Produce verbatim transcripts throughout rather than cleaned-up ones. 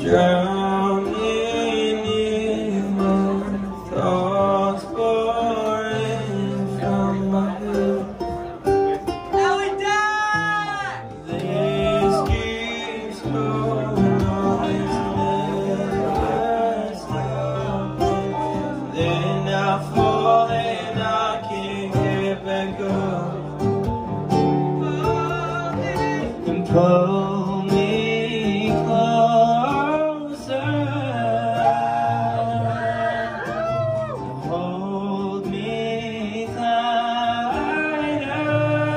Drowning in my thoughts pouring from my head. Now we die! This keeps going on, it's never stopping. Then I fall and I can't get back up. And pull me closer, hold me tighter,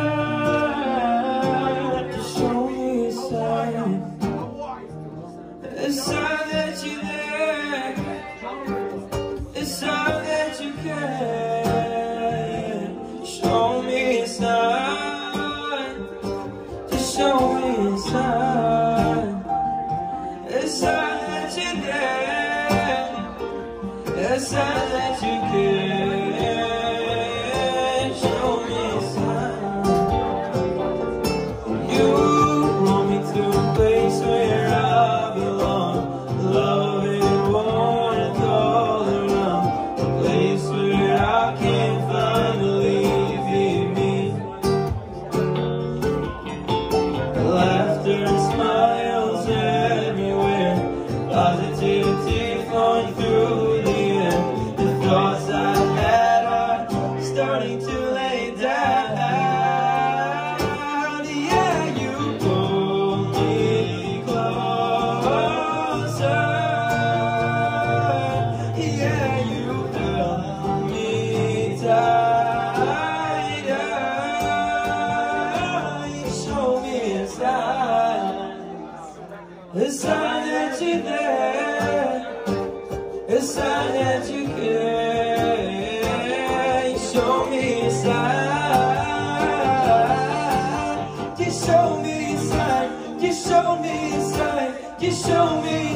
to show me a sign, a sign that you're there, a sign that you care. Show me a sign, just show me a sign, a sign that you're there, a sign that you care. Show me a sign. You want me to a place where I belong, love and warmth all around, a place where I can finally be me. Laughter and smiles everywhere, positivity flowing through the air. The thoughts I had are starting to lay down. Yeah, you pull me closer. Yeah, you held me tighter. You show me a sign, a sign that you're there, a sign that you care. You show me a sign, just show me a sign, just show me a sign, just show me a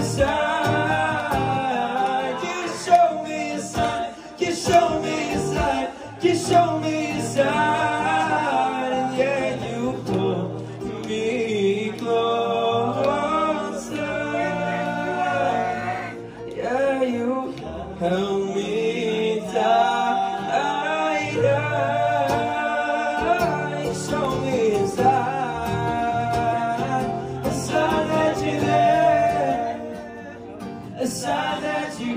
sign, just show me a sign, just show me a sign, just show me a sign. And yeah, you pull me closer. Yeah, you held me tighter. You show me a sign, a sign that you're there, a sign that you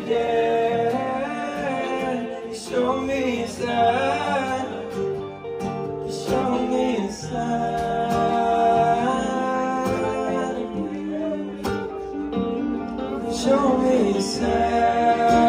dare. Show me a sign, show me a sign, show me a sign.